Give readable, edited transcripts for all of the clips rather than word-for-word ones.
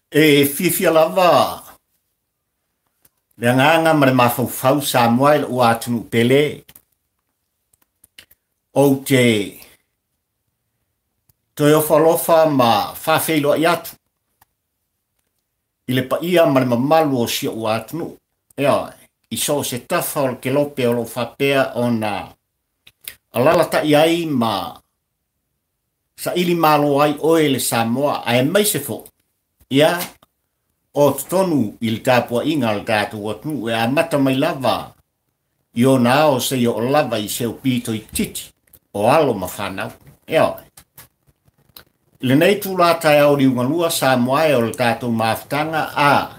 E fifia lava. Le nganga ma le mafau Samuel o atunu pele. O te toi ofalofa ma fafeilo i atu. I le pa ia ma le mamalu o sia o atunu. Ea, i so se tafa o ke lope o lo fapea o na alalata i ai ma sa ili malo ai oe le Samoa a e mai se fo. Ia, o tonu il tapua inga al tatu watu e a mata mai lava. Io nao se io lava i seu pito i titi o alo mawhanau. Ea, le nei tu la tai au riunga lua Samoa e o le tatu maftanga a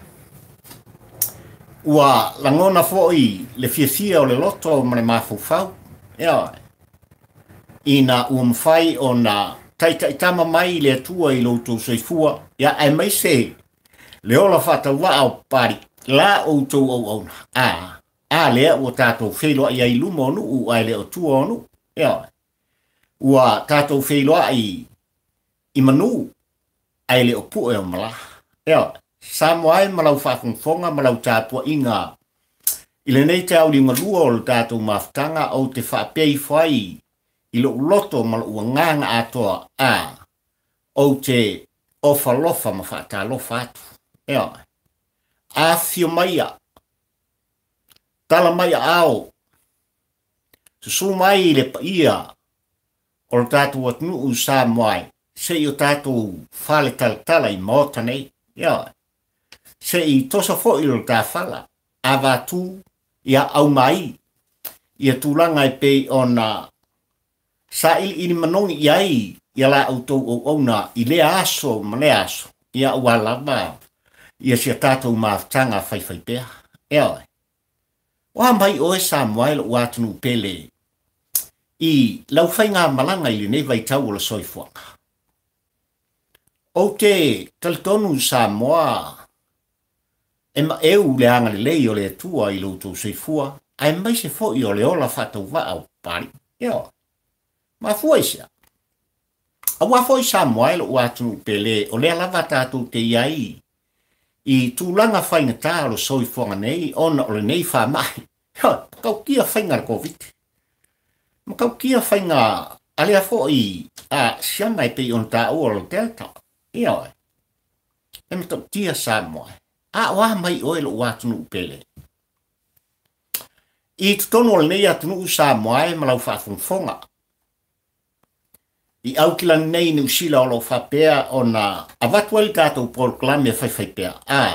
ua langona foi le fia o le loto o mane mafufau. Ea, ina umfai o na taitama mai le atua i loto soifua. Ia, ai mai se le ola fata wa o pari la o to o lea o tato felo ai lumo no u ai le o tuo no ya wa tato felo ai manu ai le o pu e mala ya samwai malau fa fonga malau tapo inga ile nei te au linga lua o tato maftanga o te fa pei fai i lo loto malau nganga atoa o te ofa lofa ma fa ta lofa atu. Ea, a fio maia, tala maia ao, su mai le pa ia, o tatu wat nu u sa mai, se i o tatu fale tala i mota nei, ea, se i tosa fo i lo ta fala, a vatu, ia au mai, ia tulanga i pei ona, sa ili manongi iai, ia la auto o ona, i le aso, ma le aso, ia ualama, ia sia tātou maftanga whai pēr. Ea, wa mai o e Samuel o atunu pele i lau whai ngā malanga i le vai tau o la soifuanga. O te talitonu Samoa e ma eu le anga le lei o le atua i loutou soifua ai mai se fo i o le ola whatau wa au pari. Ea, ma fua isia. A wa fo i Samuel o atunu pele o le alava tātou te iai i tūlanga whainga tālo soifuanga nei, ona o le nei wha mai. Kau kia whainga COVID. Ma kau kia whainga alea fo i siamai pe on tā ua lo delta. Ia oi. E me tau tia Samoa. Wa mai oe lo watunu pele. I tutono o le nei atunu Samoa e malau whafunfonga. I aukila nei ni usila o lo whapea o na avatuali tātou proklame whai pea.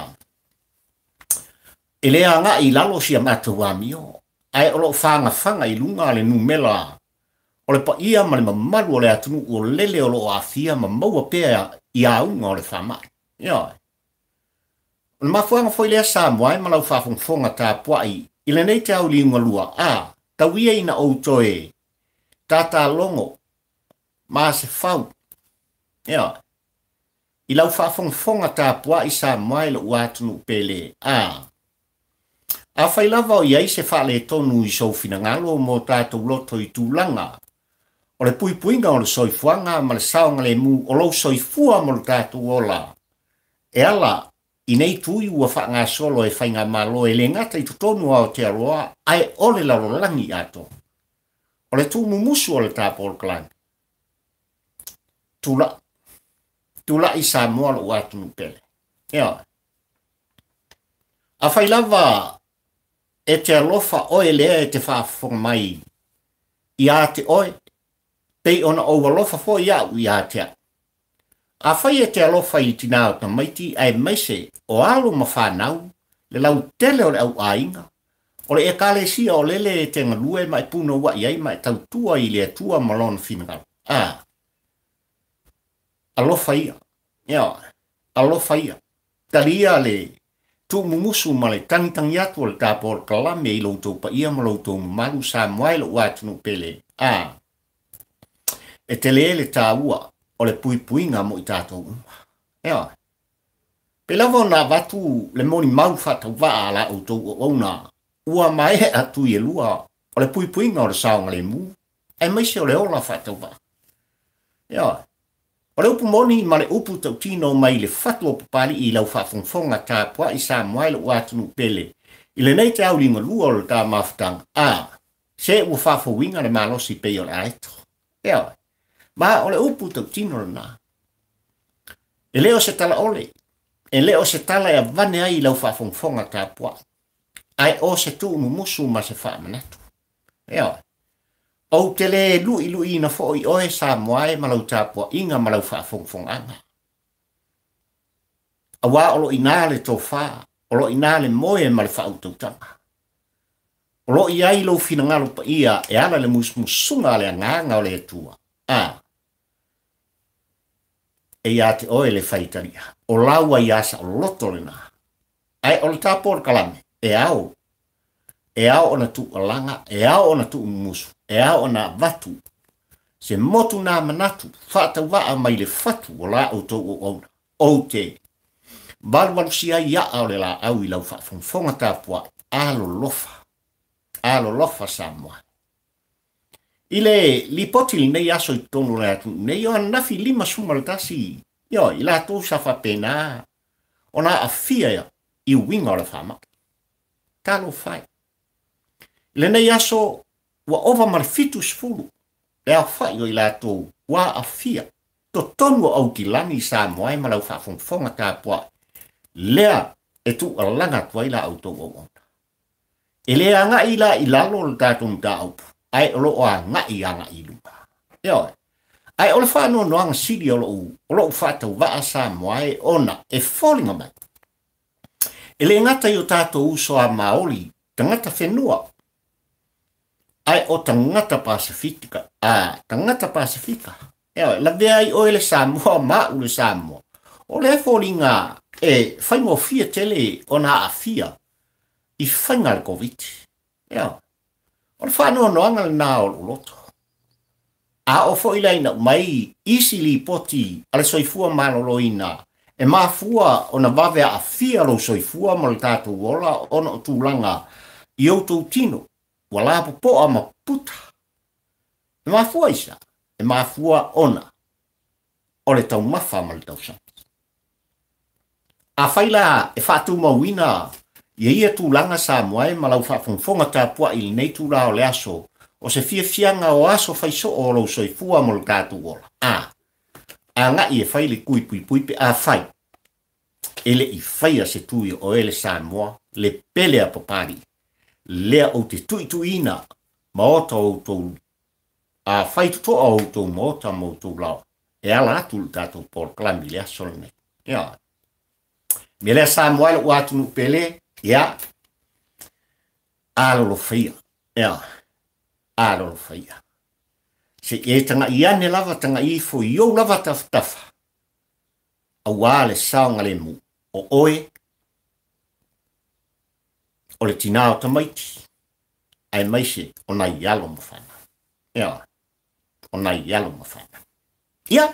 E lea nga i lalo si amata wamio. Ai o lo whanga i lunga le numela. O le pa ia ma le mamaru o le atunu o lele o lo afia ma maua pea i aunga o le whamai. Ia. O le mafuanga foi lea Samoa e malau whafungfonga tā puai. I le nei te au liunga lua. Tauia ina outoe. Tata longo. Ma se fau. Ea. I lau whaafonga tā pua i Samoa le uatunu pele. A whai lava o iai se whale tonu i soufina ngalo mo tātou loto i tūlanga. O le puipuinga o le soifuanga ma le saonga le mu o lau soifua mo le tātou ola. E ala, i nei tui ua whaanga solo e whainga malo e le ngata i tutonu au te aroa ai ole lalo langi ato. O le tū mumusu o le tāpo o le klangi. Tula i Samoa lo atunu pele. Ea. A whai lava e te alofa oe lea e te whaafonga mai. I a te oe. Pei ona o alofa fo i au i a te. A whai e te alofa i tinao ta maiti ai maise o alo ma whanau le lau tele o le au ainga. O le e kale sia o lele e te ngalue mai puna wa iai mai tau tua i le tua malona fingal. Alofa ia. Ia. Alofa ia. Talia le tu mumusu ma le tangitangi atu o le tāpo o le kalame i loutou pa ia ma loutou malu Samoa le uatunu pele. E te le tā ua o le puipuinga mo i tātou uma. Ia. Pe lava na watu le moni mau whatau waa la o tau o ona. Ua mai atu i lua o le puipuinga o le saonga le mu. E maise o le ola whatau waa. Ia. O le upu moni ma le upu tau tino mai le fatu o papali I lau whaafonfonga tāpua I Samoa le uatunu pele. I le nei te au linga lua o le tā mawhtanga. Se ua whaafowinga le malosi pe o le aeto. Ea, ma o le upu tau tino le nā. E leo se tala ole. E leo se tala e vane ai lau whaafonfonga tāpua. Ai o se tu musu ma se whaamanatu. Ea, o te le lui na fo I oe Samoa e malau tāpua inga malau whaafonfonga. Awa olo ina le tofa, olo ina le moe ma le whautautanga. Olo I ai lo fina ngalo pa ia e ala le musmusunga le nganga o le tua. E ia te oe le whaitaria. O laua iasa o loto le nā. Ai o le tāpor kalame. E au ona tu alanga, e au ona tu musu, e au ona vatu. Se motu nā manatu, whātau waa mai le fatu o la o tō o ona. O te. Balu sia ia au le la au I lau whaafonfonga tāpua. Alo lofa Samoa. Ile li poti li nei aso I tonu le atu. Nei o nafi lima sumaratasi. Yo, I la tō sa whapena. Ona a fia I winga o le whama. Talo whai. Le nei aso wa ova marfitu sfulu. E a whai o I la tō wa a fia. To tonu au ki lani Samoa I malau whaafonfonga tāpua. Lea e tu alanga tua I la au tō o ona. E lea nga I la I lalo le tātum tā aupu. Ai olo o nga I anga I lupa. Eo ai ole whanau noanga siri olo whatau waa Samoa e ona e fallinga mai. E le ngata I o tātou uso a Maoli, tangata whenua. Ai o tangata Pasifika. Tangata Pasifika. Eo la vea I oele Samoa, maa ule Samoa. O le fallinga e whaingo fia tele ona a fia. I whainga le COVID. Eo. O le whanau noanga le nā o loto. A o fo ilaina mai isi li poti ale soifua maloloina. E mafua o na vavea a fia lo soifua ma le tātou wola ona o tūlanga I outou tino. Wala po a maputa. E mafua isa. E mafua ona. O le tau mafa ma le tau santi. A whaila e whātu mauina ia tūlanga Samoa ma lau whaafonfonga tāpua I nei tūla o le aso. O se fianga o aso faiso o lo soifua mo le tātou wola. A nga I e whai le pui pe a whai. Ele I whaia se tui o ele Samoa le pele a papari. Lea o te tuituina ma o tau tau. A whai tuto o tau ma o tau mo tau lau. E ala atu le tātou por klami lea solene. Ia. Me lea Samoa le uatunu pele. Ia. Alo lo whaia. Ia. Alo whaia. Se e tanga I ane lava tanga I fo I au lava taftafa. A wale saonga le mu. O oe. O le tinao tamaiti. Ai maise o na ialo mawhana. Ia. O na ialo mawhana. Ia.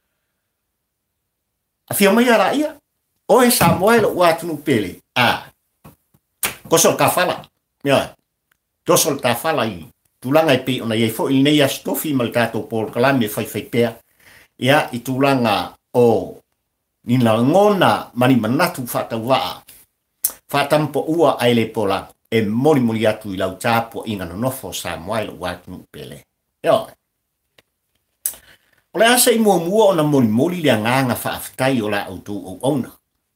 A fia mai ara ia. Oe Samoa le uatunu pele. Kosol ka fala. Ia. Tosol ka fala I. Tulanga I pe ona ye fo I nei astofi mal tato por kalame fai pea. Ia I tulanga o nina ngona mani manatu whatawaa. Whatampo ua aile pola e mori atu I lau tāpo inga no nofo Samoa le watu pele. Ia. Ole asa I mua ona mori le nganga whaaftai o la autu o ona.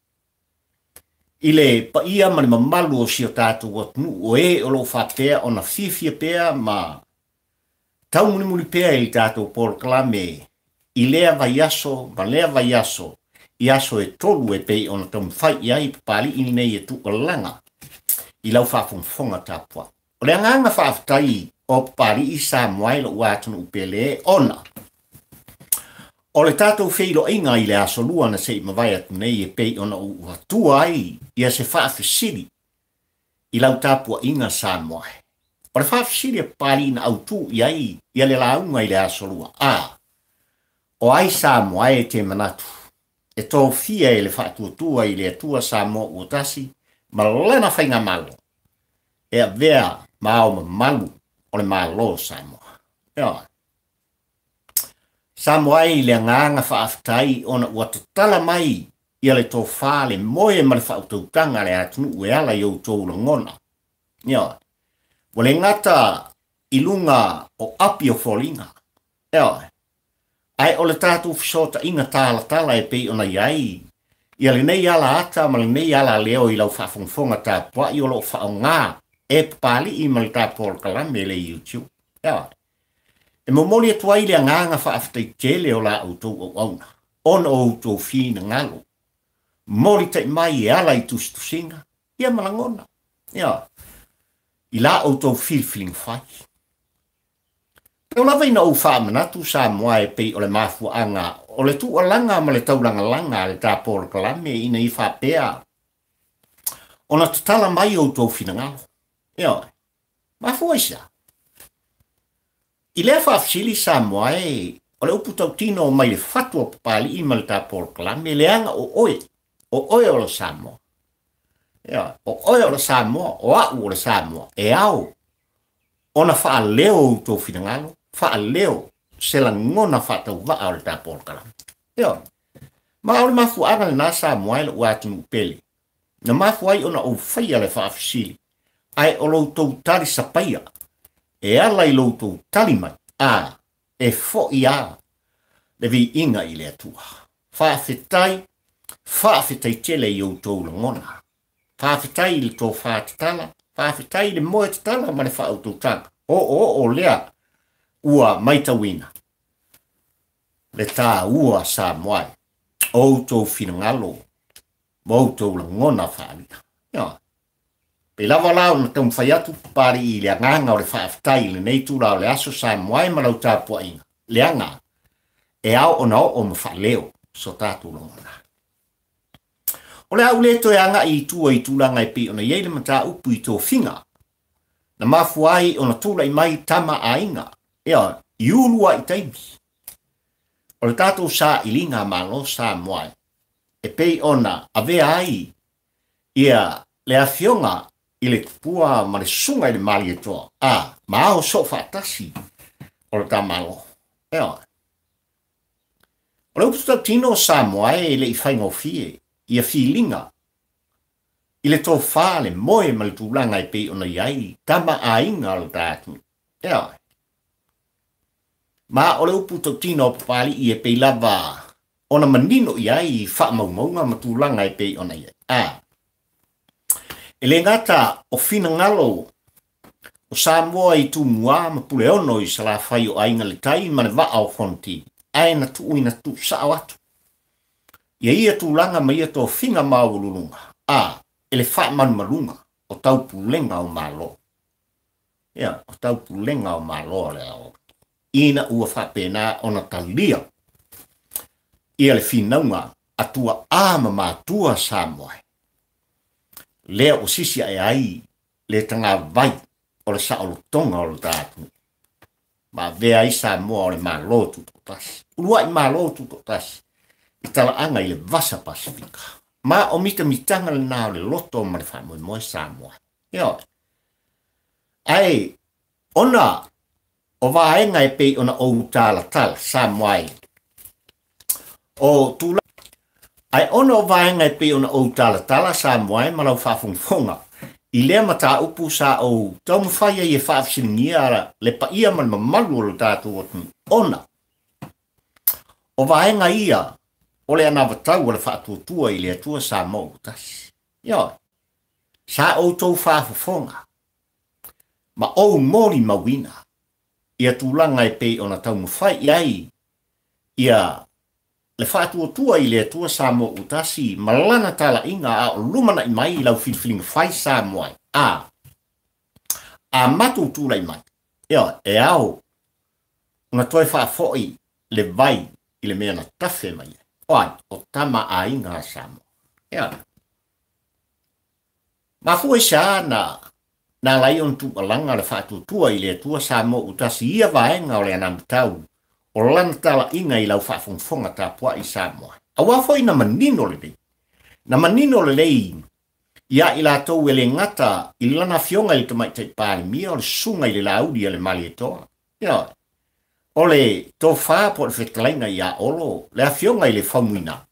Ile pa ia mani mamalu o sio tātou watnu o e o lo whapea o na fifia pea ma tau muni pea I tātou por klame I lea vai aso, ma lea vai aso I aso e tolu e pei o na tau mwhai I ai papali I nei e tu o langa I lau whafonfonga tāpua. O le nganga whaftai o papali I Samoa lo uatunu upele ona. O le tātou whiro inga I le aso lua na sei mawai atu nei e pei ona u atua ai ia se whaafisiri I lau tāpua inga Samoa. O le whaafisiri e pari na autu I ai ia le launga I le aso lua. O ai Samoa e te manatu. E tō fia e le whaatuatua I le atua Samoa uotasi ma lena whainga malo. E a vea mao ma malu o le malo Samoa. Ia. Samoa i le nganga whaaftai ona ua tatala mai ia le tō whāle moe ma le whautautanga le atunu ue ala i o tōula ngona. Ia, wale ngata i lunga o api o wholinga. Ia, ai o le tātou fisota inga tāla tala e pei ona iai. Ia le nei ala ata ma le nei ala leo i lau whafongfonga tā pua i o lo whao ngā e pali i ma le tā pōl kalame le YouTube. Ia, e momoli e tuai le nganga whaaftai tele o la autou au auna. On o autou whina ngalo. Mori te mai e ala i tustusinga. Ia malangona. Ia, i la autou filfiling whai. Tau lava ina au whaamanatu sa moa e pei o le mafuanga o le tu alanga ma le tauranga langa le tā pōl kalame ina i whapea. Ona tatala mai autou whina ngalo. Ia, mafua isa. I lea whaafsili sa moa e, o le upu tau tino mai le fatua papali i ma le tā pōl kalame, le anga o oe o le Samoa. Ia, o oe o le Samoa, o au o le Samoa, e au, ona wha leo o tō whingalo, wha leo se la ngona wha tau waa o le tā pōl kalame. Ia, ma o le mafu ara le nā Samoa e le uatinu upele, na mafu ai ona o whaia le whaafsili, ai o lo tau tari sapaia, e ala i lo tau tari mai, a, e fo i a, le vi inga i le atua. Whaafetai tele i o tau ngona. Whaafetai le tō whaatatala, whaafetai le moe tatala ma le whaautoutanga. O lea, ua maitawina. Le tā ua sa moai, o tau whinangalo, mo tau ngona whaavita. Ia, pe lava lao na tau mwhaiatu pari i le nganga o le whaafetai le nei tūra o le aso sa moai ma lau tāpua inga. Le anga, e au ona o mwhaleo, so tātu ngona. O le au leto e anga i tua i tūlanga i pe ona iei le mata upu i tō whinga. Na mafuai ona tūla i mai tama a inga. Ea, i ulua i taimi. O le tātou sa i linga malo sa moai. E pei ona a vea ai. Ia le awhionga i le tupua ma le sunga i le mali e toa. A, ma ao so whaatasi. O le tā malo. Ea. O le uputa tino sa moai le i whaingo fie. Ia filinga. I le tō whāle moe ma le tūlanga i pei ona iai, tama a inga o tātu. Ea. Ma o le upu tau tino papali i e pei lava ona manino iai i whaamaumaunga ma tūlanga i pei ona iai. E le ngata o whina ngalo o Samoa i tū mua ma pule ono i sala whai o ainga le tai ma le waa o fonti. Ai na tu ina tu sa watu. Ia ia tūlanga ma ia tō whinga maululunga. E le wha malunga o tau pulenga o malo. Ia, o tau pulenga o malo le au. Ina ua whapena ona talia. Ia le whinaunga atua ama mātua Samoa. Lea o sisi ai ai le tanga vai o le saolotonga o le tātu. Ma vea i Samoa o le malo tutotasi. Ulua i malo tutotasi. I tala anga i le vasa Pasifika. Ma o mita mitanga le nao le loto ma le whamoe moe Samoa. Ia. Ai, ona o vaenga e pei ona o tala Samoa. O tula. Ai ona o vaenga e pei ona o tala Samoa ma lau whafungfonga. I lea mata upu sa o tau mwhaya i e whaafsiningia le pa ia man mamalu o le tātu otu. Ona. O vaenga ia. O le ana watau o le whaatuatua i le atua sa mou tasi. Ia, sa o tau whaafafonga. Ma o mori mawina. Ia tūlanga e pei ona tau mwhai iai. Ia, le whaatuatua i le atua sa mou tasi. Malana tala inga a o lumana i mai lau filfilinga whai sa moai. A matu tūla i mai. Ia, e au. Una toi whaafoi le vai i le mea na tafe mai. Oai, o tama a inga Samoa. Ia. Ma fua isa na lai on tu alanga le whaatutua i le tua Samoa utasi ia vaenga o le anamtau o lantala inga i lau whaafongfonga ta pua i Samoa. A wafoi na manino le dei. Na manino le lei ia i la tau e le ngata i lana fionga i tamai te pāli mia o le sunga i le Laauli le mali e toa. Ia. ole to fa po fetlaina ya olo le afionga ile famuina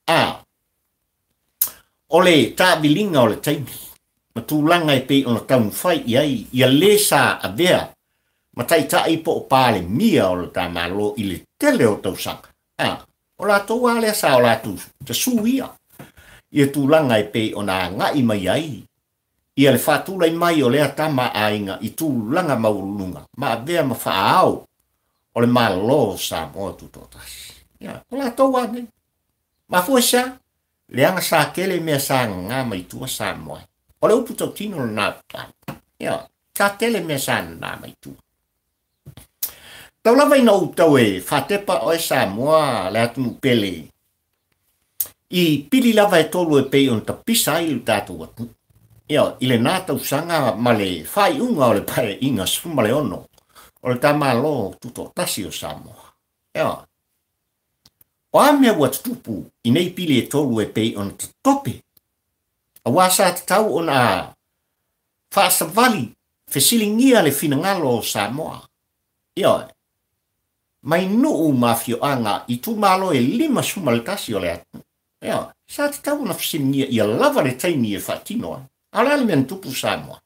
ole ta bilinga ole taimi matulanga e pe ona tau fai ia lesa abea matai ta ipo pale mia ole ta malo ile tele o tau sang ola to wale sa ola tu te suia ia tulanga e pe ona ngai mai ai ia le fatula mai ole tama ainga i tulanga maulunga ma abea ma faao ole malo sa mo tu totas ya ola to wane ma fuesa le anga sa kele me sa nga mai tu sa mo ole upu to tino na ya ka tele me sa na mai tu tau lava ina utau e fatepa o sa mo le atu pele i pili lava e tolu e pei on ta pisa i tatu watu ya ile nata usanga male fai unga ole pae inga sfumale ono ole ta malo tuto tasi o samo ya o amea wat tupu i nei pili e tolu e pei on ta tope a wasa te tau on a fasa vali fesilingia le finangalo o Samoa ya mai nuu mafio anga i tu malo e 5 sumal tasi o le atu ya sa te tau na fesilingia i a lava le taimi e fatinoa ala le men tupu Samoa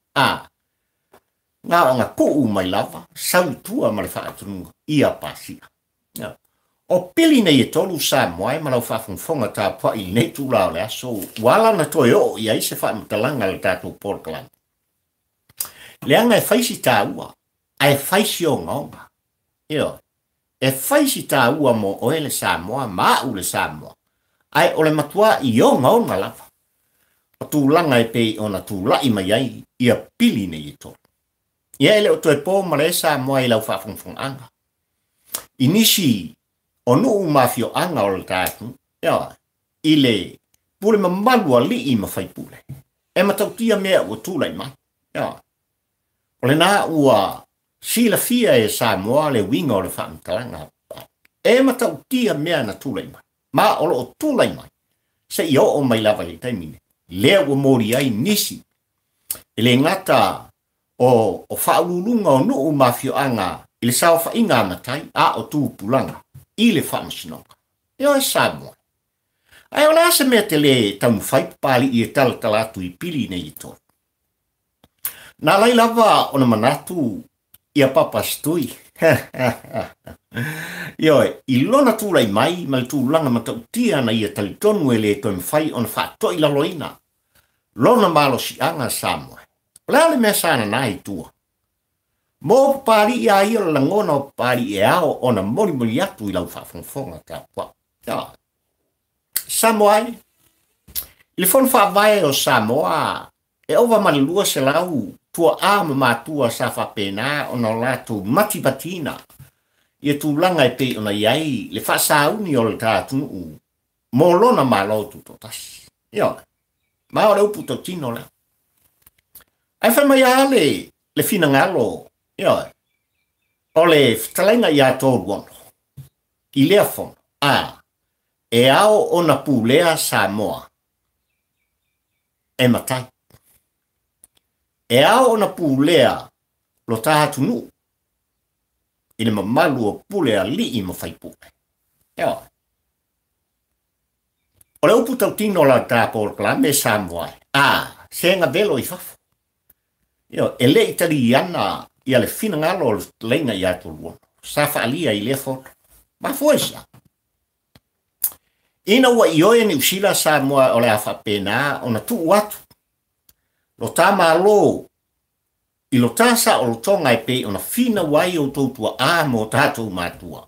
nga ko mai lava sau tua ma le faatunga ia pasia o pili nei e tolu Samoa ma lau fafonga ta pa i nei tu lao le aso wala na toi o ia se fa mtalanga le tatu Portland le anga e faisi ta ua ai faisi o ngonga io e faisi ta ua mo o ele Samoa ma u le Samoa ai ole matua i o ngonga lava o tu langa e pei ona tu lai mai ai ia pili nei e tolu ia ele o toi po ma le Samoa i lau fafonga anga inisi o nuu mafio anga o le tatu, ile pule mamalua li i mawhai pule. E matautia mea ua tūlai mai. O le nā ua sila fia e Samoa le winga o le whaamtalanga. E matautia mea na tūlai mai. Ma o lo tūlai mai. Se i o mai lava le taimine. Lea ua mori ai nisi. Ele ngata o whaululunga o nuu mafio anga ile sao whainga matai a o tūpulanga. Ile whamasinoka. Eo e Samoa. Ai o la se mea te le tamu whai pali i e talatalatu i pili nei i tō. Nā lai lava o na manatu i a papa Situi. Io i lona tūlai mai ma le tūlanga matautia na i a talitonu e le toi mwhai o na whaatoi laloina. Lona malo si anga Samoa. Lea le mea sana nā i tua. Mo pari ia ia langona o pari e ao o na mori atu i lau whafonga ka pua. Samoa i fon whaavae o Samoa e ova malilua se lau tua ama matua sa whapena o na latu matibatina i e tūlanga e pe o na iai le whasauni o le tātunu mo lona malo tutotas. Ma o le upu tau tino le. Ai whamai ale le fina ngalo ole talainga ia tōru ono. I lea fono. E ao o na pulea Samoa. E matai. E ao o na pulea lo taha tunu. I le mamalu o pulea li i mawhai pule. O le upu tau tino la tā Portland me Samoa. Senga velo i fafo. E le itali iana ia le fina ngalo o lenga ia tolu. Sa whaalia i lea fono. Ma fuesa. Ina ua i oe ni usila Samoa o le awhapena o na tu watu. Lo tā malo i lo tāsa o lo tonga e pe o na fina wai o tautua mo tātou mātua.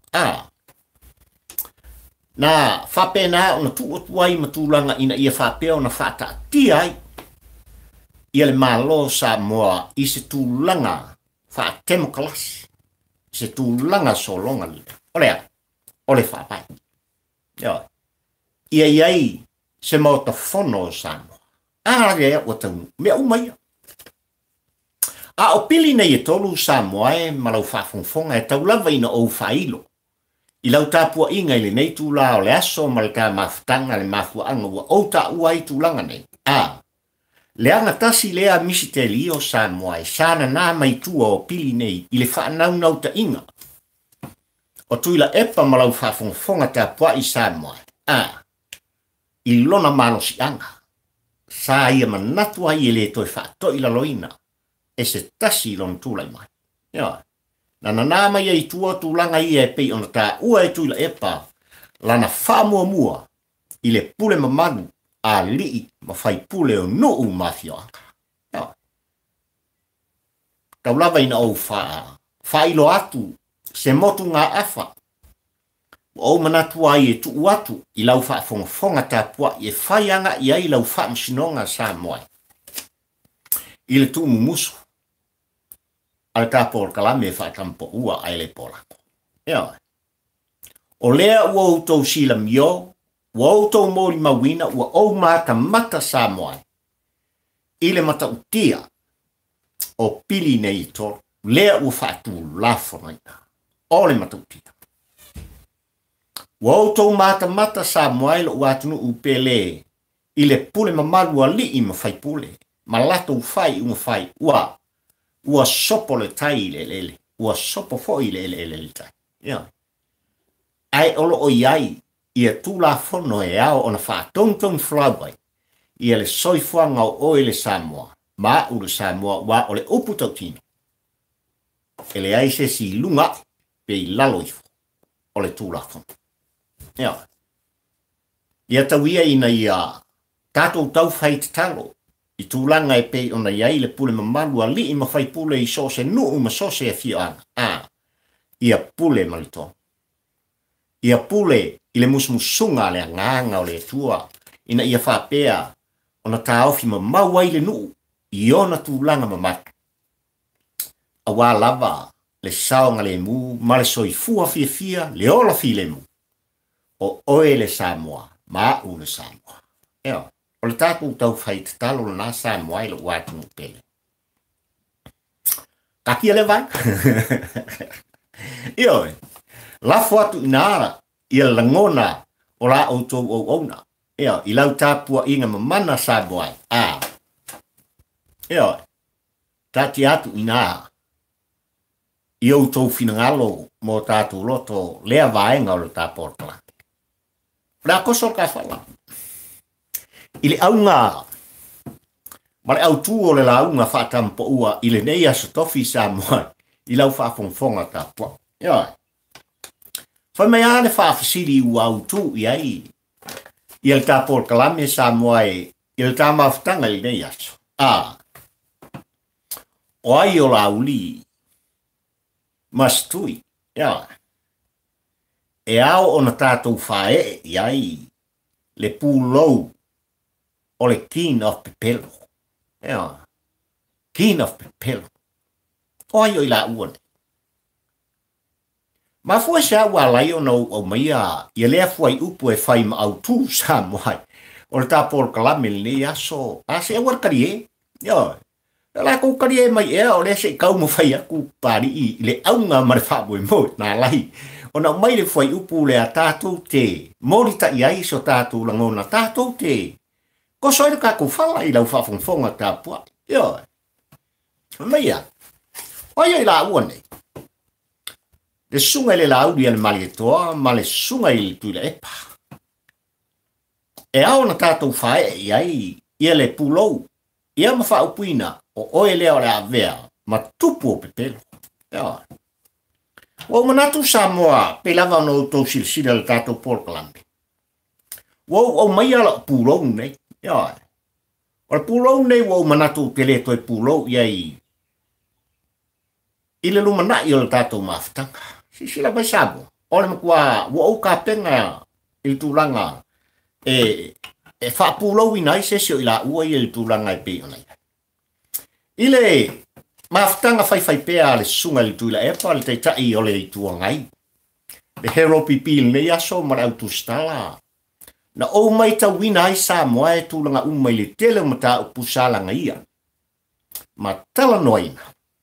Na whapena o na tu otuai matulanga ina ia whapea o na whata tia ai. Ia le malo Samoa i se tūlanga whatemokalasi. Se tūlanga solonga li. O le whapai. Ia iai se mauta fono o Samoa. Rea o tau mea umaia. O pili nei e tolu Samoa e malau whafonfonga e tau lava ina o whailo. I lau tāpua inga ili nei tūla o le aso ma le tā mawhtanga le mawhua anga ua o tā ua i tūlanga nei. Le anga tasi lea misi te li o Samoa e sana nā mai tua o pili nei i le whaanaunau ta inga. o tuila epa malau whafonga ta pua I Samoa. I lona malo si anga. Sa ia manatua I le toi whaato I la loina. E se tasi lon tūlai mai. Ia. Na nanama ia I tua tūlanga I e pei ona ta ua e tuila epa. Lana whamua mua. I le pule mamanu. A lii ma whai pule o nuu mafio anga. Ia. Tau lava ina au whailo atu. Se motu ngā awha. O manatua I e tu atu I lau whaafonga ta pua I e whaianga I ai lau whaamsinonga Samoa. I le tu mumusu. Al ta por kalame whaatampo ua ai le polako. Ia. O lea ua outou sila mio, ua outou mori mawina, ua ou mata mata Samoa. I le mata utia o pili nei toro, lea ua whaatu lafo naina. O le mata utia. Ua outou mata mata Samoa lo ua atunu upele I le pule mamalu a li I ma whai pule. Ma lato ufai unga whai ua sopo le tai le lele. Ua sopo fo I le lele tai. Ia. Ai olo o iai ia tūla fono e ao ona whaatongtong flawai. Ia le soifua ngau o le Samoa. Ma uru Samoa wa o le upu tautino. Ele ai se si lunga pe I lalo ifo. O le tūla fono. Ia. Ia tawia ina ia tatou tau whai te talo. I tūlanga e pei ona iai le pule mamalu a li I ma whai pule I sose nuu ma sose e fio anga. Ia pule malito. Ia pule I le musmusunga le nganga o le tua. Ina ia whapea ona taofi ma mawai le nuu. I ona tūlanga mamata. Awa lava le saonga le mu ma le soifua fia le ola fi le mu. O oe le Samoa, ma u le Samoa. Eo, o le tātou tau whai te talo na Samoa I le watu pele. Kakia le vai? Eo, lafo atu inara, ia langona o la outou o ona. Eo, I lau tāpua inga mamana Samoa. Eo, tati atu inara. I outou finangalo mo tātou loto lea vaenga o le tāportala. Ra koso ka fala. Ile aunga. Mare au tu o le launga whaatampo ua ile nei aso tofi Samoa. I lau whaafonfonga ta pua. Ia. Whai mai ane whaafasiri ua au tu I ai. I el tāpor kalame Samoa I el tāmaftanga I nei aso. O ai o Laauli. Ma Situi. Ia. E ao ona tātou faae'e I ai le Pulou o le King of Pepelo. Ea, King of Pepelo. O ai o I la uane. Ma fua se au alai ona o maia I lea fua I upu e whai ma au tū Samoa. O le tāpor kalame le aso. A se awar karie. Ea, la kou karie mai ea o le se kau mo whai aku pari I le aunga mare whaaboi mo na lai. Ona mai le fwai upu le a tātou te. Morita I ai so tātou langona tātou te. Ko soere ka kou whala I lau whaafonfonga tā pua. Ia. Maia. Oia I la uane. Le sunga le Laauli le mali e toa, ma le sunga I le tuila epa. E ao na tātou whae I ai, ia le Pulou. Ia ma whaupuina o oe leo le avea, ma tupu o Pepelo. Ia. Wa manatu Samoa pe lava no to silsila le tato porkalambe. Wa o mai ala Pulou nei. Ya. O Pulou nei wa manatu tele to Pulou ia I le lumana I le tato maftanga. Sila ba sabo. O le kwa wa o ka penga I tulanga e fa Pulou ina se sio ila ua I tulanga I pe ona. Ile maftanga fai pea le sunga le tuila epa le teitai o le tuangai. Le hero pipil ne aso mara autostala. Na o mai ta wina ai Samoa e tūlanga umai le tele mata upusala ngaia. Ma tala noina.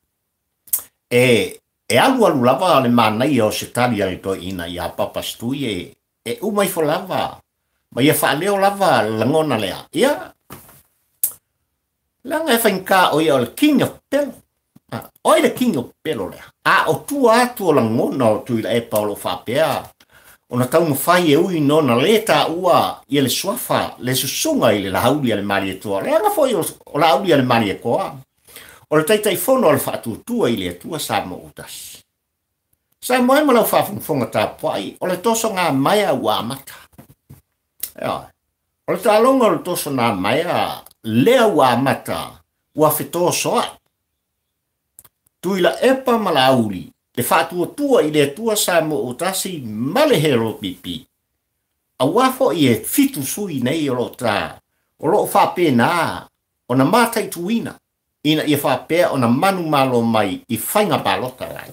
E alu lava le manai o se tali ale to ina I a papa Situi e umai fo lava. Ma ia wha leo lava langona lea. Ia. Langa e whainka o ia o le King of Pepelo. Oi le king o pelo le. O tua atu o la ngona o tui la e paulo whapea. O na tau mawhai e ui no na leta ua i le swafa, le susunga i le Laauli ale mari e tua. Le anga foi o Laauli ale mari e koa. O le taitai fono o le whaatu tua i le tua sa mo utasi. Sa moe malau whaafunfonga tā puai, o le toso ngā maia ua amata. O le tālonga o le toso ngā maia, lea ua amata, ua whetō soa. Tui la epa ma Laauli, le whaatua tua i le tua sa mo utasi male hero pipi. A wafo i e fitu sui nei o lo tā, o lo whapena, o na mātai tuina, ina i whapea o na manu malo mai i whainga balota rai.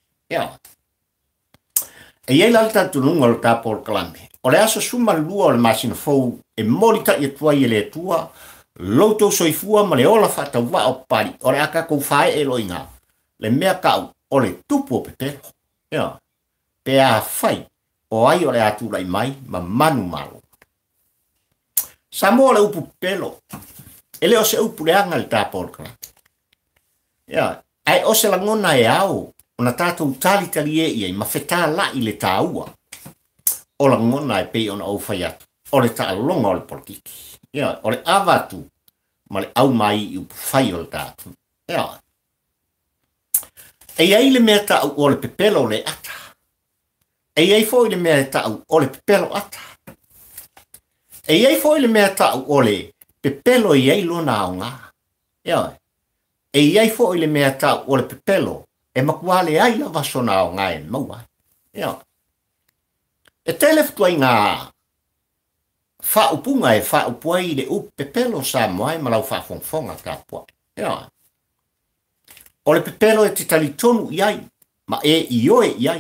E iei lalta tununga lo tā Paul Kalame. O le aso suma lua o le masina fou e molita i atua i le tua, loutou soifua ma le ola whata wa o pari, o le aka kou faae'e loinga, le mea kau o le tupu o Pepelo. Pea whai o ai o le atura i mai ma manu malo. Sa mo le upu Pepelo, ele o se upu le anga le tā Paul Kalame. Ai o se langona e au, o na tātou tali e iai ma whetā la i le tāua. O la ngona e pei ona au whai atu. O le tā longa o le politiki. O le avatu ma le au mai i upu whai o le tātou. E iai le mea tāu o le Pepelo le ata. E iai foi le mea tāu o le Pepelo ata. E iai foi le mea tāu o le Pepelo i iai lona au ngā. E iai foi le mea tāu o le Pepelo e makuale ai la vasona o ngai maua. E teleftua i ngā whaupunga e whaupuai le upu Pepelo sa moai malau whafonfonga ka pua. O le Pepelo e te tali tonu iai, ma e i oe iai.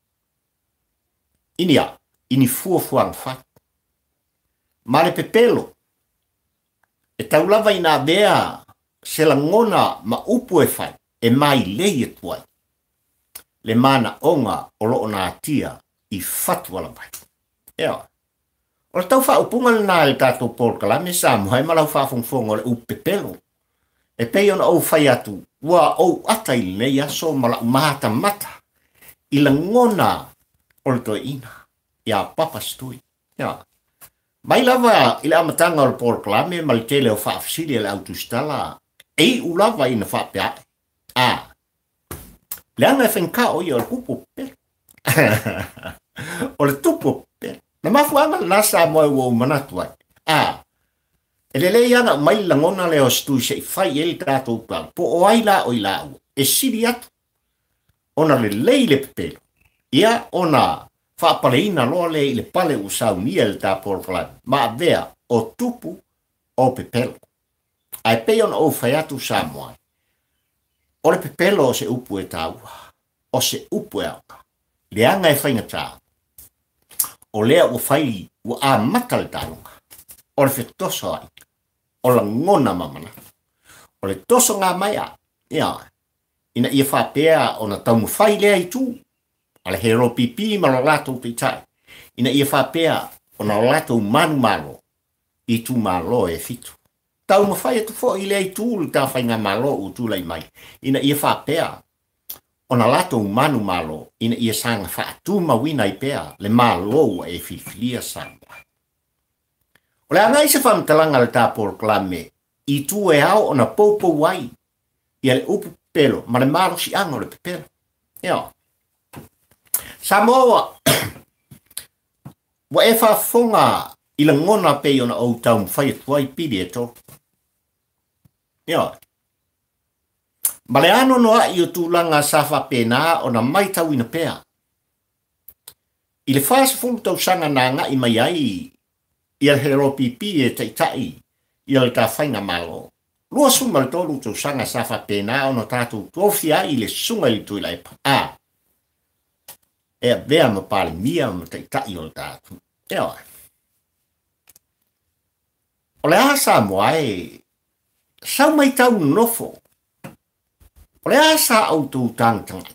Ini fuafuang whai. Ma le Pepelo e taulava i nā bea se la ngona ma upu e whai. E mai lei e tuai. Le mana onga o loo nā tia i whatua la mai. O le tau whaupunga nā le tātou Paul Kalame sa moe malau whafungfonga o le upu Pepelo. E pei ona au whai atu, ua au ata i nei aso mala umahata mata. I la ngona o le toi ina. Ia papa Situi. Mai lava i le amatanga o le Paul Kalame ma le tele o whaafsiri le autostala. Ei ulava ina whapea. Le anga e whenka o i o le upu Pepelo. O le tupu Pepelo. Na mafuanga nasa moe ua umanatu ai. E le lei ana mai langona leo Situi se i whai e li tātou pala. Po o ai la o i la ua. E siri atu. Ona le lei le Pepelo. Ia ona whaapaleina loa le i le pale usau nia le tā Paul Kalame. Ma vea o tupu o Pepelo. Ai pei ona o whai atu sa moai. O le Pepelo o se upu e tāua. O se upu e auka. Le anga e whainga tā. O lea ua whai ua a mata le tālunga. O le whetoso ai. O la ngona mamana. O le toso ngā maia. Ina ia whapea o na taumu whai lea i tū. A le hero pipi ma lo lato pitai. Ina ia whapea o na lato manu malo. I tū malo e fitu. Tau mawhai atu fo i lei tūlu tā whainga malo u tūlai mai. Ina ia whapea. O na lato manu malo. Ina ia sanga whaatu mawina i pea. Le malo e whiwhilia sanga. O le angai se whamtalanga le tā Paul Kalame. I tū e ao o na popo wai. Ia le upu Pepelo. Ma le maro si anga o le Pepelo. Samoa. Wa e whafonga i la ngona pei o na au tau mwhai atuai pidi e tō. Ma le ano noa i o tūlanga sa whapena o na mai tau ina pea. I le whaasa fulu tau sanga nā ngā i mai ai i al hero pipi e taitai i al tā whainga malo. Lua suma le tōru tau sanga sa whapena o na tātou tōwhia i le sunga i tui lai pa. E vea ma pāle mia ma taitai o le tātou. O le asa moai, sau mai tau nofo. O le asa au tau tangtanga.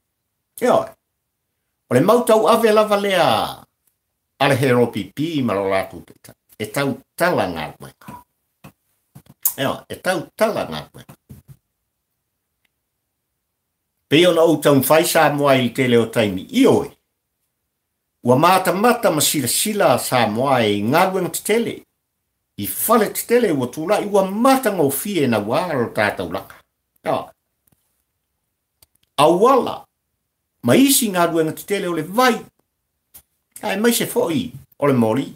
O le mau tau ave lava lea ale hero pipi ma lo latu teta. E tau tala ngā koe. E tau tala ngā koe. Pe ona o tau fai Samoa i te leo taimi ioi. Ua mata ma sila Samoa i ngaruenga te tele. I fale te tele ua tula i ua mata ngau fie na waro tātau laka. Awala, ma isi ngaruenga te tele o le vai. Ai mai se foi o le mori.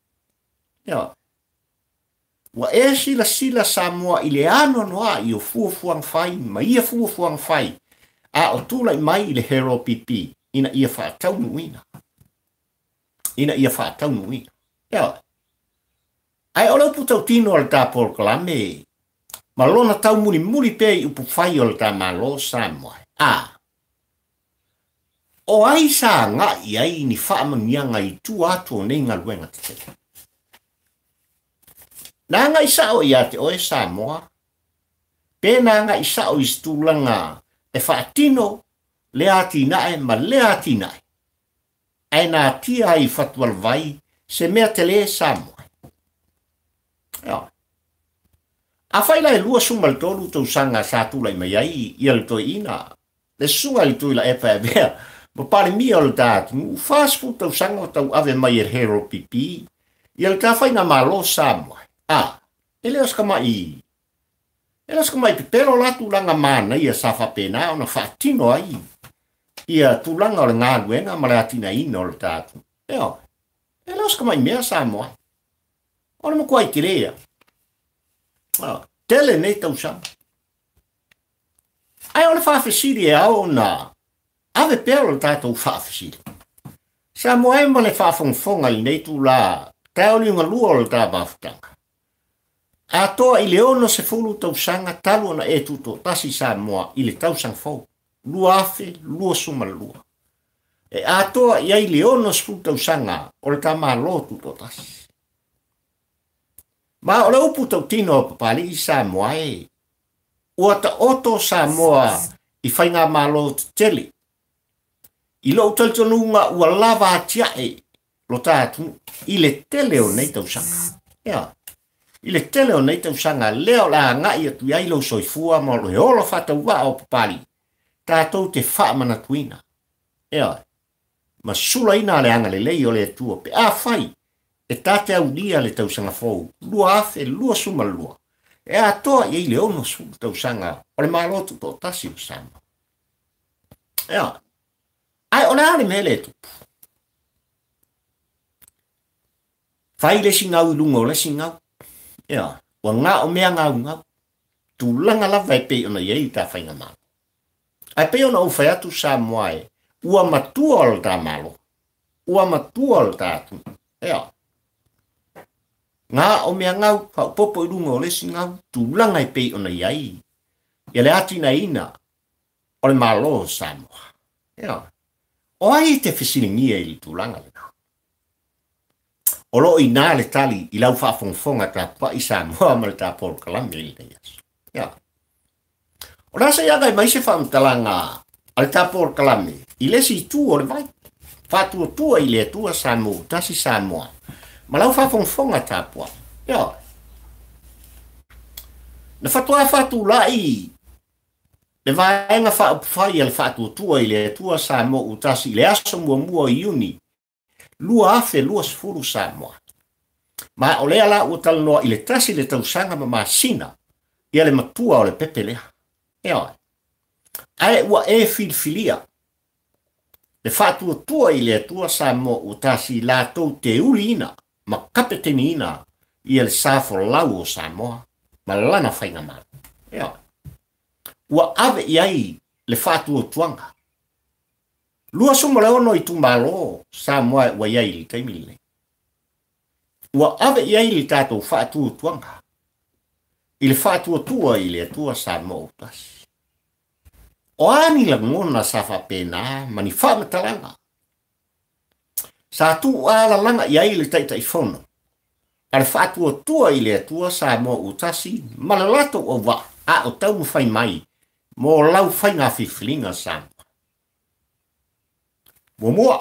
Wa sila Samoa i le ano noa i o fuafuang fai, ma ia fuafuang fai. A o tula i mai i le hero pipi, ina ia whaatau nuina. Ai o lau putau tino al tā por kalame, ma lona tau muli pe i upu fai o le tā malo Samoa. O ai sa nga i ai ni whaamanianga i tu atu o nei ngaluenga te tele. Nā nga isa o ia te oe Samoa, pēnā nga isa o istulanga e whaatino le atinae ma le atinae. Ai nā tia i whatual vai se mea te le Samoa. A whaila e lua sumal tolu tau sanga sa tulai mai ai i al toi ina. Le sunga li tui la epa e bea, ma pare mi al tātu, whaspu tau sanga tau ave mai e hero pipi, i al tā whaina malo Samoa. Ele oska mai Pepelo latu langa mana ia safa pena ona fatino ai. Ia tulanga o le ngaluenga ma le atina ina o le tatu. Ele oska mai mea Samoa. Ona mo kuai kirea. Tele nei tau sama. Ai ona whawhesiri e au na ave pēro le tātou whawhesiri. Samoa e ma le whawhongfonga i nei tu la taoli unga lua o le tā mawhutanga. A toa i leono se fulu tau sanga talu na e tuto tasi Samoa i le tau sang fau. Lua afe, lua suma lua. E a toa i ai leono se fulu tau sanga o le tama lo tuto tasi. Ma o le upu tau tino o papali i Samoa e. Ua ta oto Samoa i whainga malo tele. I lo utaltonunga ua lava atia e lo tātu i le tele o nei tau sanga. I le tele o nei tau sanga leo la ngai atu iai lo soifua ma lo heolo whata ua o papali. Tātou te wha mana tuina. Ma sula ina le anga le lei o le atua pe a whai. E tate au dia le tau sanga fau. Lua afe, lua suma lua. E a toa iei le ono su tau sanga o le malotu to tasi o sama. Ai o le ale me le tupu. Whai le singau i lungo le singau. Wa ngā o mea ngau. Tu langa lawa e pe ona iei ta whainga malo. Ai pe ona u whai atu Samoa e. Ua matua o ta malo. Ua matua o tātu. Ngā o mea ngau. Whau popo i lungo le singau. Tu langa e pe ona iei. Ia le atina ina. O le malo Samoa. O ai te whisiringia i li tu langa le nau. O lo i nā le tali i lau whaafonfonga tā pa i Samoa ma le tā polo kalami i le yasu. O rasa iaga i maise whaamtalanga a le tā polo kalami i le si tu o le vai. Whātua tua i le tua Samoa, tasi Samoa. Ma lau whaafonfonga tā pua. Na whatua whātu la i le vaenga whaupwhai al whātua tua i le tua Samoa u tasi le aso mua i uni. Lua afe, lua sifuru Samoa. Ma o lea la ua talanoa i le tasi le tausanga ma masina. Ia le matua o le pepelea. Ai ua e filfilia. Le whātua tua i le tua Samoa u tasi la tau te uli ina. Ma kapeteni ina. Ia le safo lau o Samoa. Ma lana whainga mana. Ua ave i ai le whātua tuanga. Lua suma le ono i tu malo, Samoa ua iai li taimile. Ua ave iai li tātou whātua tuanga. I le whātua tua i le tua Samoa utasi. O ani la ngona sa whapena, mani whamatalanga. Sa tu ala langa iai li taitai whono. A le whātua tua i le tua Samoa utasi, malalato o wa, a o tau mwhai mai, mo lau whai ngā whiwhilinga Samoa. Mua,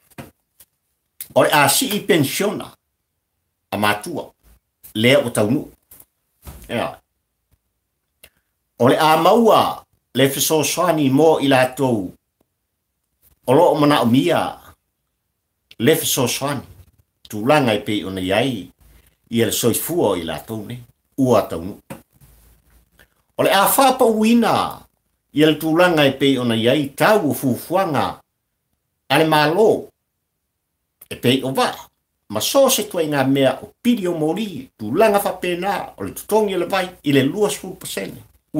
o le a si i pensiona, a matua, lea o taunu. O le a maua, le feso swani mo ila tou o lo mana o mia le feso swani tu langa i pe ona yai i el soifua ila tou ne ua tau o le a fa pa wina i el tu langa i pe ona yai tau fufuanga ale malo e pe o va ma so se tu nga mea o pidio mori tu langa fa pena o le tutongi le vai i le lua 10%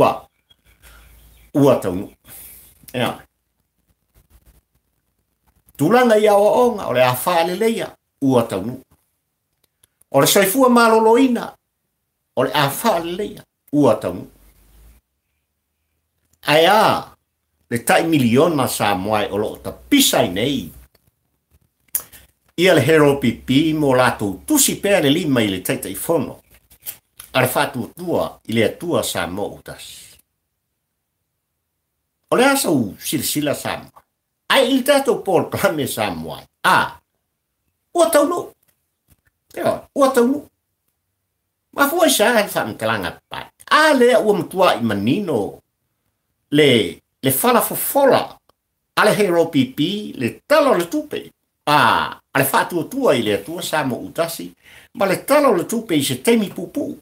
ua tau ya tu langa ia o onga o le a fa le leia ua tau o le soifua maloloina o le a fa le leia ua tau aia le tai miliona sa moai o lo ta pisai nei ia le hero pipi mo lato tusi pe le lima i le taitai fono ale fatu tua i le atua sa mo utas o le asa u silsila sa mo ai il tato por klame sa moai ua tau no ua tau no ma foi sa al fam talanga pai le ua mtua i manino le fala fofola ale hero pipi le talo le tupe ale fatu tua i le tua sa mo utasi ma le talo le tupe i se temi pupu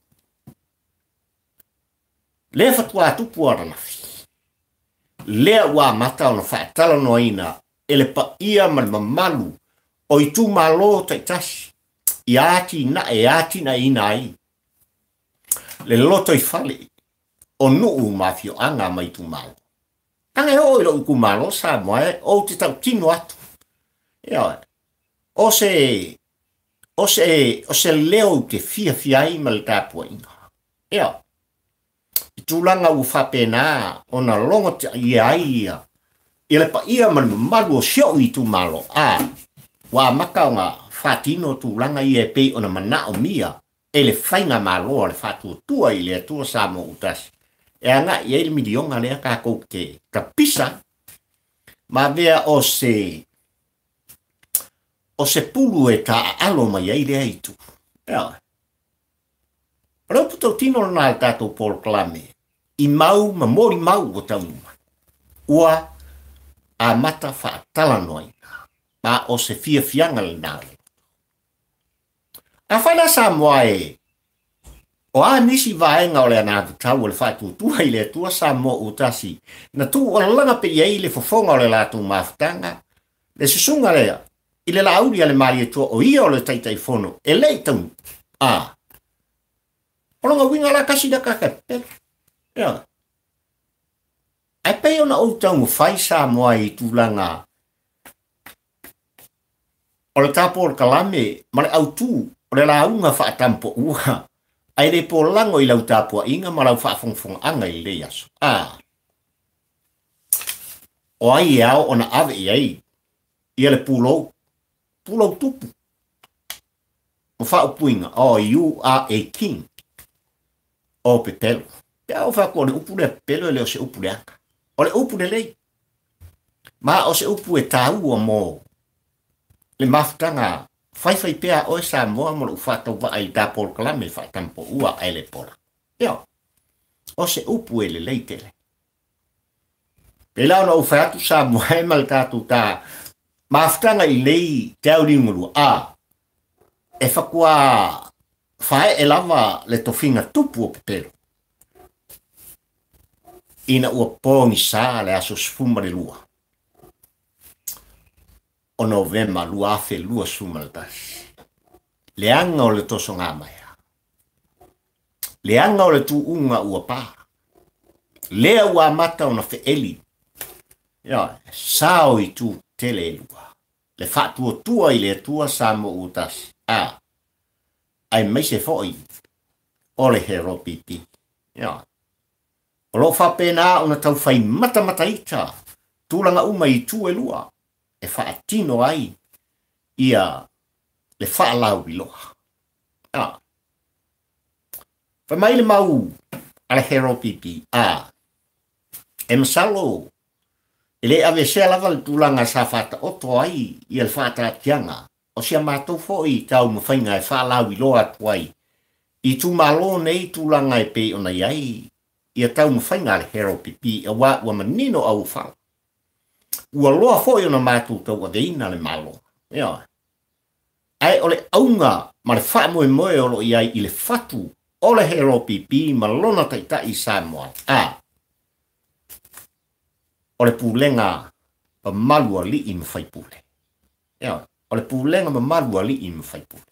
le fatua tupu arana le ua mata ona fa talo noina ele pa ia mal mamalu o i tu malo taitasi iati na ina ai le loto i fale o nuu mafio anga mai tu malo anga o ilo ku malo sa moe o te tau tino atu ia o se leo te fia i mal tapua inga ia tulanga u fa pena ona longo te ia ele pa ia man malu o sio i tu malo wa maka nga fatino tulanga ia pe ona mana o mia ele fainga malo le fatu tua ile tua samo utas e anga ia il milionga le ka ko te kapisa ma vea o se Pulou e ta alo mai ai le aitu ia roputo tino na tato por clame i mau ma mori mau o taunuma ua a mata fa talanoi ma o se fianga le nare a fana sa moae o a nisi vaenga o le ana tau le fatu tua i le tua sa mo utasi na tu o langa pe iei le fofonga o le latu maftanga le susunga lea i le Laauli ale mari tua o ia o le taitai fono e lei tau Olonga winga la kasi da kakapel. Ya. Ai pe ona o tau fai sa moa i tulanga. O le tapo o kalame, ma le autu, o le launga wha atampo ua. Ai le po lango i lau tapo inga ma lau wha fongfong anga i le aso. O ai au ona ave i ai. Ia le Pulou. Pulou Tupu. O wha upuinga. Oh, you are a king. O Pepelo. Pea o whako o le upu le Pepelo le o se upu le aka. O le upu le lei. Ma o se upu e tau o mo. Le mafutanga. Whai pea o e sa moa mo le uwhatau wa ai dapol kalame whatampo ua ai le pola. Eo. O se upu e le lei tele. Pela ona uwhatu sa moa e mal tatu ta. Mafutanga i lei te au ringuru. E whakua faae'e lava le tofinga tupu o Pepelo. Ina ua pongi sa le aso sfuma le lua. O novema lua afe lua suma le tasi. Le anga o le toso ngā maia. Le anga o le tu unga ua pā. Lea ua mata o na feeli. Ya, sao i tu tele lua. Le whātua tua i le tua sa mo utasi. Ai mai se foi o le hero pipi. Ya. O lo whapena o na tau whai mata ita. Tūlanga uma i tu e lua. E whaatino ai. Ia le whaalau i loa. Ya. Whamai le mau a le hero pipi. E masalo. Ele ave se lava le tūlanga sa whata oto ai. Ia le whata tianga. O sia mātou foi tau mawhainga e whaalau i loa tuai. I tu malo nei tūlanga e pe ona iai. ia tau mawhainga le hero pipi, a wā ua manino au whao. Ua loa fōi ona mātou tau a veina le malo. Ia. Ai ole aunga, ma le wha moe moe olo iai i le fatu, o le hero pipi, ma lona taitai Samoa. O le pūlenga, pa malua li i mwhai pūle. Ia. O le pūlenga ma malua li i mwhai pūle.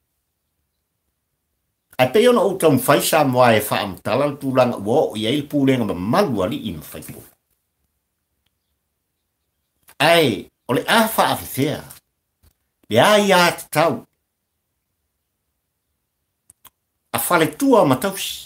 Ai pe ona o tau mwhai Samoa e wha amtala le pūlanga ua o iai le pūlenga ma malua li i mwhai pūle. Ai, o le a wha awhithea, le a ia te tau, a whale tua matausi.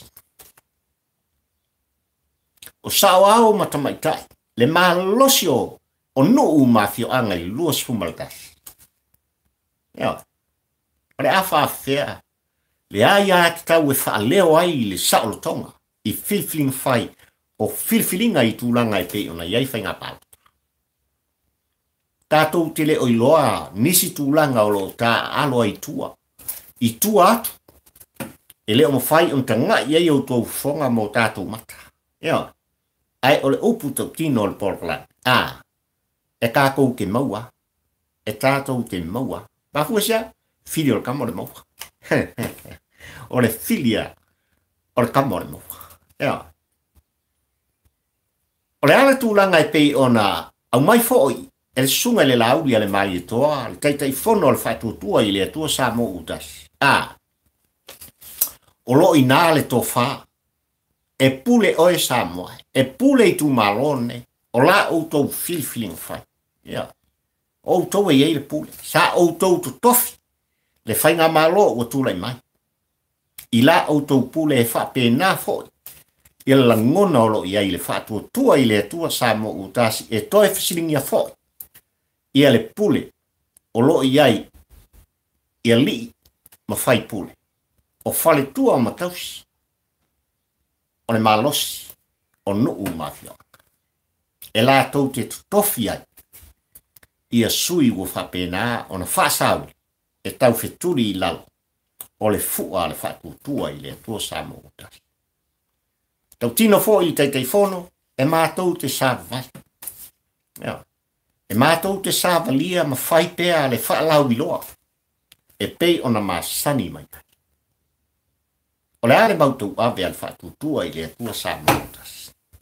O sao au matamaitai, le malosi o nuu mafio anga i luas fumaltasi. Ia, o le a wha awhithea, le a ia te tau e wha leo ai le saolo tonga, i filfiling fai, o filfilinga i tūlanga e pe ona iai whai ngā pālo. Tātou te le oiloa nisi tūlanga o lo tā aloa i tua atu, e leo mawhai on tanga iei o tō whonga mo tātou mata. Ia, ai o le upu tau tino o le porklan, e kākou ke maua, e tātou te maua, pāfua sia, fili o le kama o le maua. O le filia o le kama o le maua. Ia, o le ala tūlanga e pei ona au mai fo'i, e le sunga le Laauli le mai toa, le taitai fono le whatua i le atua sa mo utasi. O lo i nā le tō wha, e pule oe sa moa, e pule i tu marone, o la o tau filfiling whai. Ia, o tau e le pule, sa o tau tu tofi, le whai ngā malo o tūlai mai. I la o tau pule e wha pēnā foi, i la ngona o lo i le whatua i le atua sa mo utasi, e toi fisilingia foi. Ia le pule, o lo iai, ia li, ma fai pule. O fale tua o matausi. O le malosi, o nuu mafia. E la tau te tutofi ai. Ia sui ua whapena, o na whasauri, e tau wheturi i lalo. O le fua le whatutua i le atua samo utasi. Tau tino fo i teitei fono, e mātou te sāvai. Ia. E mātou te sāvalia ma whai pēa le whaalau i loa. E pei ona māsani mai. O le are mautou ave al whatutua i le atua sā mautas.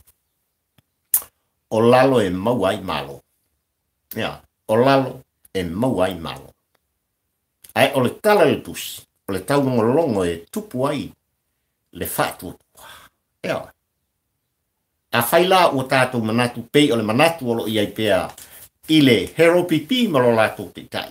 O lalo e mau ai malo. Ia, o lalo e mau ai malo. Ai o le tala le tusi, o le tau longo e tupu ai le whatutua. Ia. A whaila ua tātou manatu pei o le manatu olo iai pēa i le hero pipi malo lato te tai.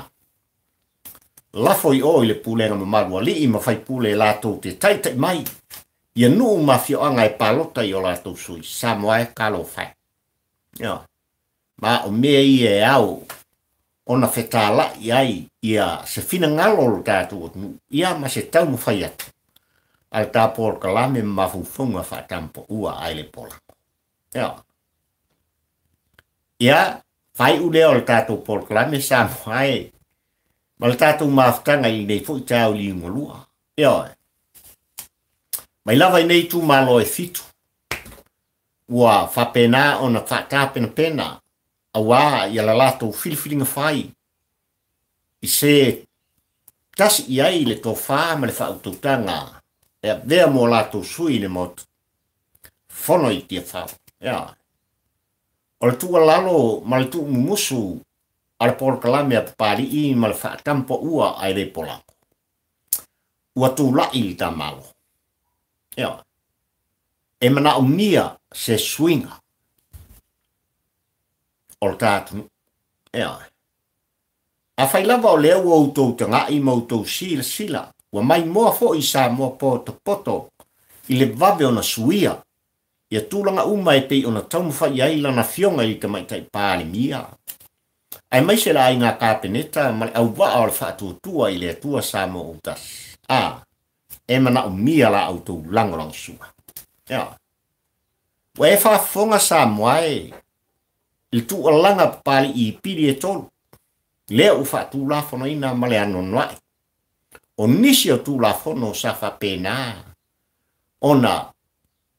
Lafo i o i le pūlenga ma marua li i ma whai pūle lato te tai tai mai. Ia nuu mafio anga e palota i o lato sui. Samoa e kalo whai. Ia. Ma o mea i e au. Ona whetala i ai. Ia se fina ngalo lo tātou atu. Ia ma se tau ma whai atu. Al tā por kalame ma fufunga whatampo ua ai le pola. Ia. Ia. Whai ule o le tātou porklame sa moae. Ma le tātou maafutanga i nei fo i tāu li ngolua. Ia oe. Mai lava i nei tu malo e fitu. Ua whapena o na whakāpena pena. Awa i ala lātou filfilinga whai. I se tasi i ai le tō whā ma le whautautanga. Ea vea mo lātou sui le mot. Fono i tia whau. Ia oe. O le tua lalo ma le tuu mumusu a le porkalame a papari i ma le whaatampo ua ai le polako. Ua tū lai li tā malo. Ia. E mana o mia se swinga. O le tātu. Ia. A whailava o leo o tau tanga i mautou sila. Ua mai moa fo i sa moa poto i le vave o na suia. Ia tūlanga uma e pei ona taumawha i aila na fionga i ka maitai pāle mia. Ai mai se la ai ngā kāpeneta ma le au waa o le whaatuatua i le atua sa mo utas. E mana o mia la au tau langolang sua. Ia. Wa e whaafonga sa moae. Il tu alanga pāle i piri e tolu. Lea u whaatu la fono ina ma le anonoai. O nisi o tu la fono sa whapena. Ona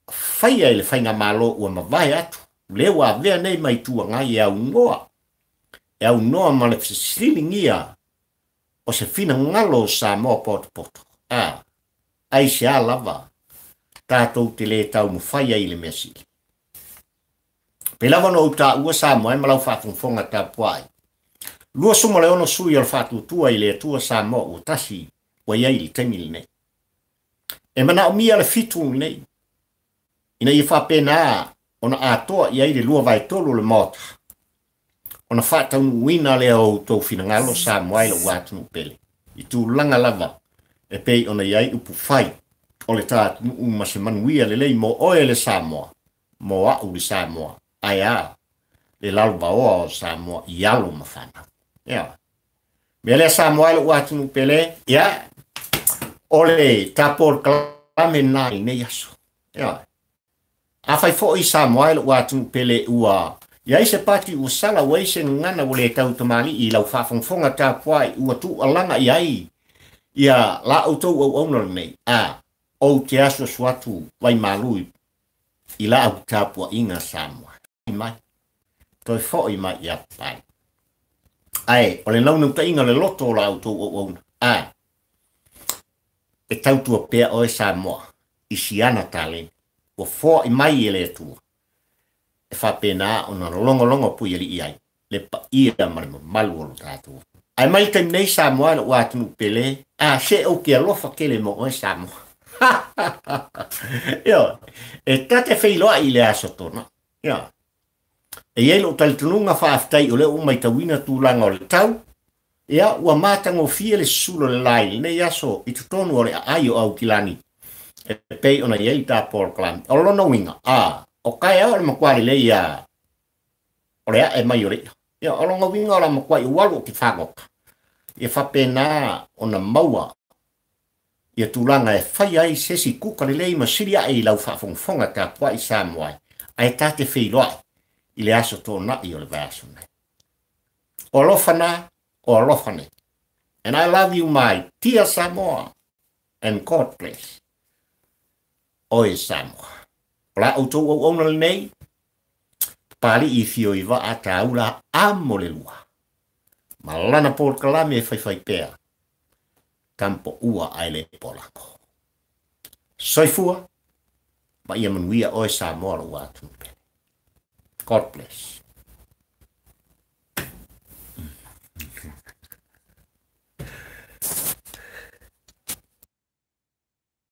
Whaia ele whainga malo ua mawai atu. Lewa vea nei mai tua ngai e au ngoa. E au noa ma le fisilingia o se fina ngalo sa moa poto. Ai se a lava. Tātou te le tau mu whaia ile mea sili. Pe lava no uta ua sa moa e malau whafunfonga tā puai. Lua suma le ono sui al whatu tua ile tua sa moa ua tasi wa iai li tengili nei. E mana o mia le fitu nei. Ina i whapena ona atoa iai le lua vai tolu le mota. Ona whatau wina le au tau fina ngalo sa moa ila watu pele. I tu langa lava. E pei ona iai upu whai. O le tātu uma se manuia le lei mo oe le Samoa. Mo au le Samoa. Ai a. Le lalva oa o Samoa i alo mawhana. Ia. Mea le Samoa le watu pele. Ia. O le tapor kalame nā i nei aso. Ia. A whai fo i Samoa le watu pele ua. Ia i se pati ua sala wei se ngana wale tau tamali i lau whafongfonga tā puai ua tu alanga i ai. Ia la autou au au nei. O te aso suatu wai malui i la au tāpua inga Samoa. I mai. Toi fo i mai i apai. Ai, o le naunau ta inga le loto la autou au au. E tautua pea o e Samoa. I siana talen. O fo i mai e le tua. E fa pena o na longo pui e li i ai. Le pa ia marima malu o lo tātua. Ai mai taim nei Samoa na uatunu pele. Se au ke alofa kele mo o e Samoa. Ia, e tate whailoa i le aso tona. Ia. E ielo talitununga whaaftai o le o mai tawina tūlanga o le tau. Ia, ua mātango fia le sulo le lai. Nei aso i tutonu o le aio au kilani. E pei ona iei tā por klami. O lona winga. O kai au le makwari le ia. O le e mai o le. Ia, o lona winga o la makwai ualu ki whagoka. Ia whapena ona maua. Ia tūlanga e whai ai sesi kuka le lei masiria e lau whafongfonga tā pua i Samoa. Ai tate whailoa i le aso tōna i o le vaso nei. O lofana, o lofane. And I love you my dear Samoa. And God bless. Oi Samoa. O la autou au ona le nei. Pali i fio i wa a taula amo le lua. Malana por kalame e whai pēr. Tampo ua aile polako. Soifua, ma ia manuia oe Samoa watu. God bless.